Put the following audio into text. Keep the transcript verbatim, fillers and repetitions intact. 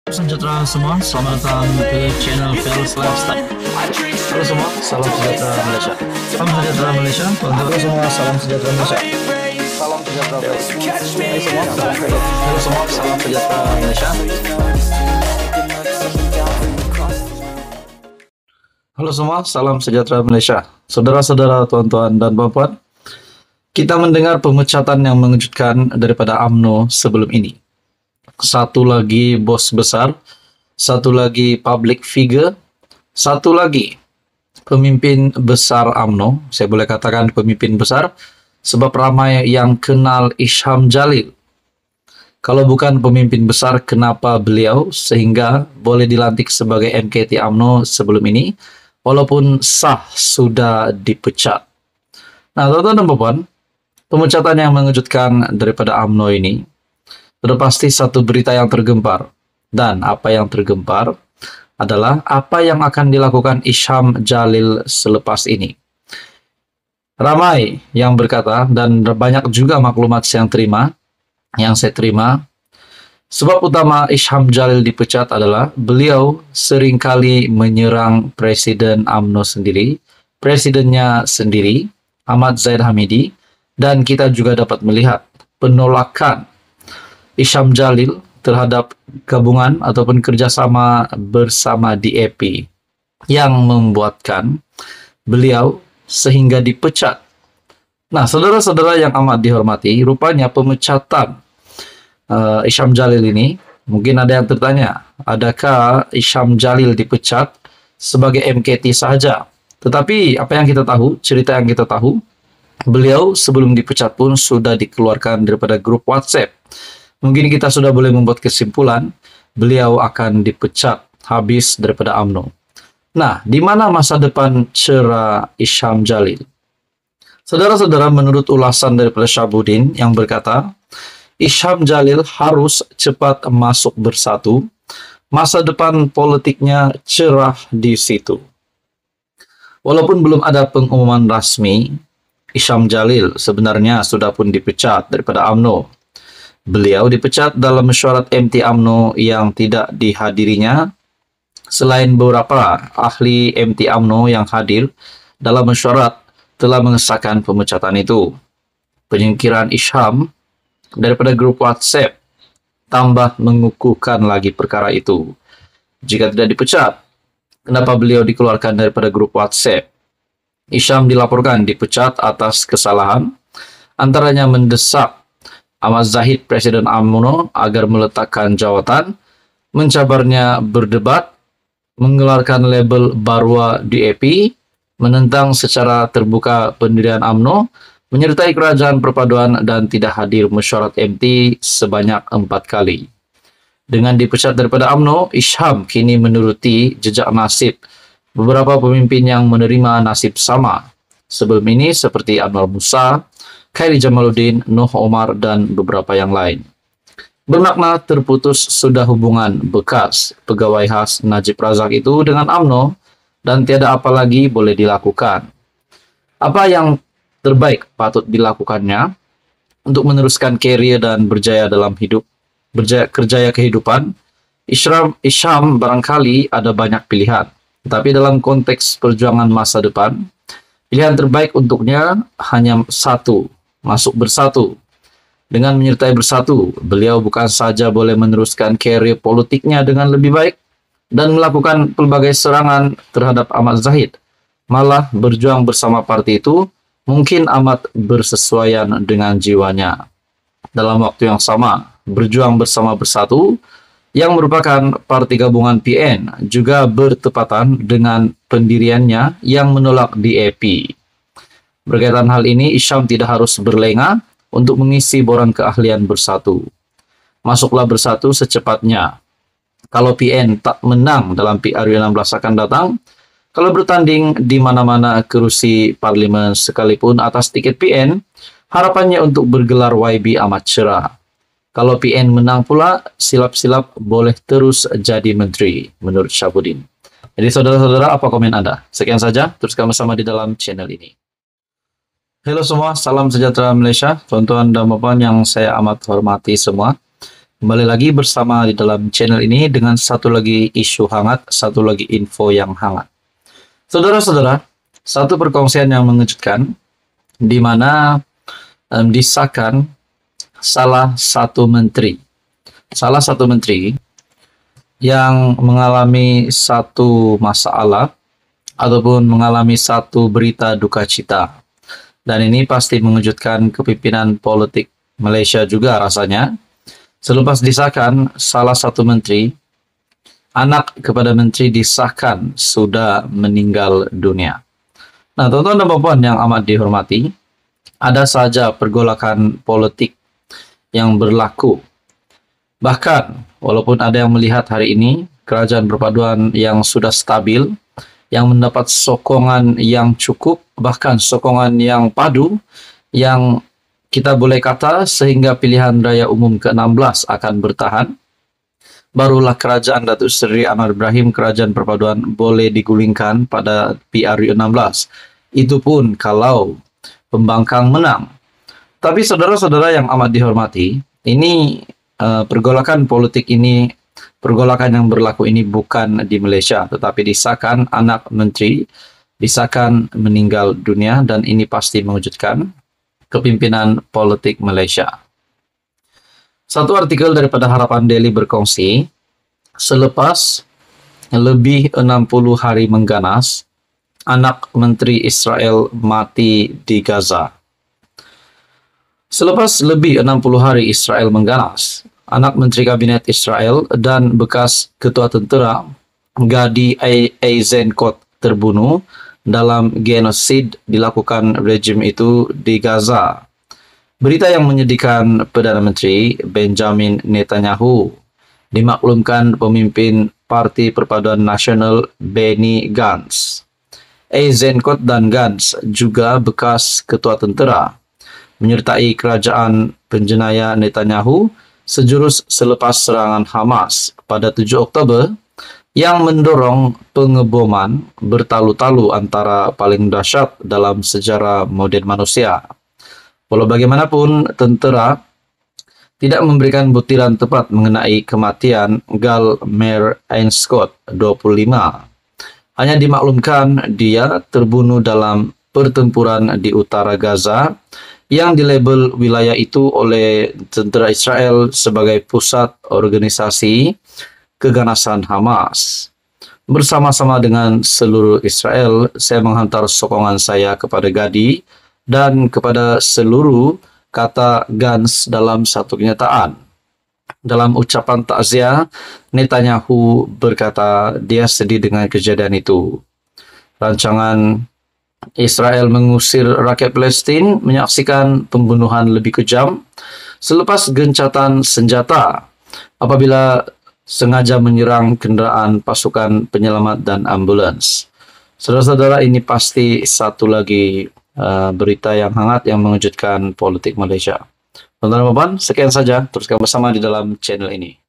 Sejahtera semua, selamat datang ke channel Fearless Lifestyle. Halo semua, salam sejahtera Malaysia. Salam sejahtera Malaysia. Halo semua, salam sejahtera Malaysia. Salam sejahtera Malaysia. Hai semua, salam sejahtera. Halo semua, salam sejahtera Malaysia. Halo semua, salam sejahtera Malaysia. Saudara-saudara, tuan-tuan dan puan-puan, kita mendengar pemecatan yang mengejutkan daripada U M N O sebelum ini. Satu lagi bos besar, satu lagi public figure, satu lagi pemimpin besar U M N O. Saya boleh katakan pemimpin besar sebab ramai yang kenal Isham Jalil. Kalau bukan pemimpin besar, kenapa beliau sehingga boleh dilantik sebagai M K T U M N O sebelum ini walaupun sah sudah dipecat. Nah, tuan-tuan dan puan, pemecatan yang mengejutkan daripada U M N O ini sudah pasti satu berita yang tergempar. Dan apa yang tergempar adalah apa yang akan dilakukan Isham Jalil selepas ini. Ramai yang berkata, dan banyak juga maklumat yang terima, yang saya terima, sebab utama Isham Jalil dipecat adalah beliau seringkali menyerang Presiden U M N O sendiri, presidennya sendiri, Ahmad Zahid Hamidi, dan kita juga dapat melihat penolakan Isham Jalil terhadap gabungan ataupun kerjasama bersama D A P yang membuatkan beliau sehingga dipecat. Nah, saudara-saudara yang amat dihormati, rupanya pemecatan uh, Isham Jalil ini, mungkin ada yang tertanya, adakah Isham Jalil dipecat sebagai M K T saja? Tetapi apa yang kita tahu, cerita yang kita tahu, beliau sebelum dipecat pun sudah dikeluarkan daripada grup WhatsApp. Mungkin kita sudah boleh membuat kesimpulan beliau akan dipecat habis daripada U M N O. Nah, di mana masa depan cerah Isham Jalil? Saudara-saudara, menurut ulasan daripada Syahabuddin yang berkata, Isham Jalil harus cepat masuk bersatu, masa depan politiknya cerah di situ. Walaupun belum ada pengumuman rasmi, Isham Jalil sebenarnya sudah pun dipecat daripada U M N O. Beliau dipecat dalam mesyuarat M T U M N O yang tidak dihadirinya. Selain beberapa ahli M T U M N O yang hadir dalam mesyuarat telah mengesahkan pemecatan itu. Penyingkiran Isham daripada grup WhatsApp tambah mengukuhkan lagi perkara itu. Jika tidak dipecat, kenapa beliau dikeluarkan daripada grup WhatsApp? Isham dilaporkan dipecat atas kesalahan, antaranya mendesak Ahmad Zahid, Presiden U M N O, agar meletakkan jawatan, mencabarnya berdebat, mengeluarkan label Barwa D A P, menentang secara terbuka pendirian U M N O, menyertai kerajaan perpaduan dan tidak hadir mesyuarat M T sebanyak empat kali. Dengan dipecat daripada U M N O, Isham kini menuruti jejak nasib beberapa pemimpin yang menerima nasib sama sebelum ini seperti Anwar Musa, Khairi Jamaluddin, Noh Omar, dan beberapa yang lain. Bermakna terputus sudah hubungan bekas pegawai khas Najib Razak itu dengan U M N O dan tiada apa lagi boleh dilakukan. Apa yang terbaik patut dilakukannya untuk meneruskan karier dan berjaya dalam hidup, berjaya kerjaya kehidupan? Isham, Isham barangkali ada banyak pilihan, tapi dalam konteks perjuangan masa depan, pilihan terbaik untuknya hanya satu, masuk bersatu. Dengan menyertai bersatu, beliau bukan saja boleh meneruskan karier politiknya dengan lebih baik dan melakukan pelbagai serangan terhadap Ahmad Zahid, malah berjuang bersama parti itu mungkin amat bersesuaian dengan jiwanya. Dalam waktu yang sama, berjuang bersama bersatu yang merupakan parti gabungan P N juga bertepatan dengan pendiriannya yang menolak D A P. Berkaitan hal ini, Isham tidak harus berlengah untuk mengisi borang keahlian bersatu. Masuklah bersatu secepatnya. Kalau P N tak menang dalam P R U enam belas akan datang, kalau bertanding di mana-mana kerusi parlimen sekalipun atas tiket P N, harapannya untuk bergelar Y B amat cerah. Kalau P N menang pula, silap-silap boleh terus jadi menteri, menurut Syahabuddin. Jadi saudara-saudara, apa komen Anda? Sekian saja, teruskan bersama di dalam channel ini. Halo semua, salam sejahtera Malaysia, tuan-tuan dan puan yang saya amat hormati semua. Kembali lagi bersama di dalam channel ini dengan satu lagi isu hangat, satu lagi info yang hangat. Saudara-saudara, satu perkongsian yang mengejutkan di mana um, disahkan salah satu menteri, salah satu menteri yang mengalami satu masalah ataupun mengalami satu berita duka cita. Dan ini pasti mengejutkan kepimpinan politik Malaysia juga rasanya. Selepas disahkan, salah satu menteri, anak kepada menteri disahkan sudah meninggal dunia. Nah, tuan-tuan dan puan yang amat dihormati, ada saja pergolakan politik yang berlaku. Bahkan, walaupun ada yang melihat hari ini, kerajaan perpaduan yang sudah stabil, yang mendapat sokongan yang cukup, bahkan sokongan yang padu, yang kita boleh kata sehingga pilihan raya umum ke enam belas akan bertahan, barulah kerajaan Datuk Seri Anwar Ibrahim, kerajaan perpaduan, boleh digulingkan pada P R U enam belas. Itu pun kalau pembangkang menang. Tapi saudara-saudara yang amat dihormati, ini uh, pergolakan politik ini, pergolakan yang berlaku ini bukan di Malaysia, tetapi disahkan anak menteri, disahkan meninggal dunia, dan ini pasti mengejutkan kepimpinan politik Malaysia. Satu artikel daripada Harapan Daily berkongsi, selepas lebih enam puluh hari mengganas, anak menteri Israel mati di Gaza. Selepas lebih enam puluh hari Israel mengganas, anak menteri kabinet Israel dan bekas ketua tentera Gadi Eisenkot terbunuh dalam genosid dilakukan rejim itu di Gaza. Berita yang menyedihkan Perdana Menteri Benjamin Netanyahu dimaklumkan pemimpin Parti Perpaduan Nasional Benny Gantz. Eisenkot dan Gantz juga bekas ketua tentera, menyertai kerajaan penjenayah Netanyahu sejurus selepas serangan Hamas pada tujuh Oktober yang mendorong pengeboman bertalu-talu antara paling dahsyat dalam sejarah moden manusia. Walau bagaimanapun, tentera tidak memberikan buktiran tepat mengenai kematian Gal Meir Eisenkot, dua puluh lima. Hanya dimaklumkan dia terbunuh dalam pertempuran di utara Gaza yang dilabel wilayah itu oleh tentera Israel sebagai pusat organisasi keganasan Hamas. Bersama-sama dengan seluruh Israel, saya menghantar sokongan saya kepada Gadi dan kepada seluruh, kata Gantz dalam satu kenyataan. Dalam ucapan takziah, Netanyahu berkata dia sedih dengan kejadian itu. Rancangan Israel mengusir rakyat Palestin menyaksikan pembunuhan lebih kejam selepas gencatan senjata apabila sengaja menyerang kenderaan pasukan penyelamat dan ambulans. Saudara-saudara, ini pasti satu lagi uh, berita yang hangat yang mengejutkan politik Malaysia. Tuan-tuan dan puan, sekian saja. Teruskan bersama di dalam channel ini.